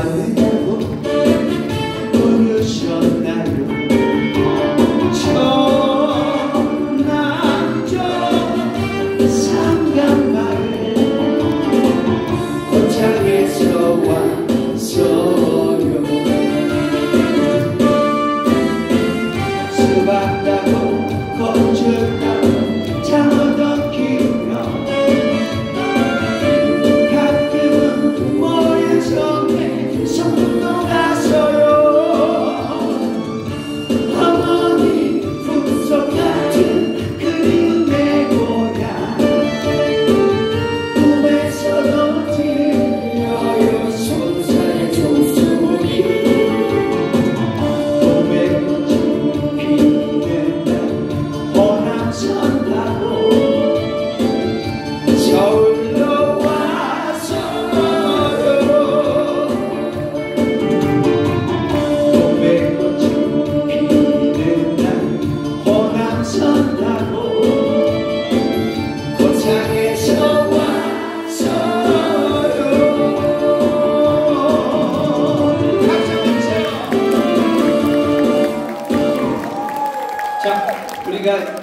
왔느냐고 부르셨나요? 전남쪽 상간마을 고창에서 왔어요. 수박 따고 고추 따고 장어도 키우며 가끔은 모래성에 소풍도 갔어요. 어머니 품속 같은 그리운 내 고향 꿈에서도 들려요 손살의 종소리. 봄에 꽃이 피는 날 호남선다고 서울로 왔어요. 봄에 꽃이 피는 날 호남선다고 고창에서 왔어요. 자, 우리가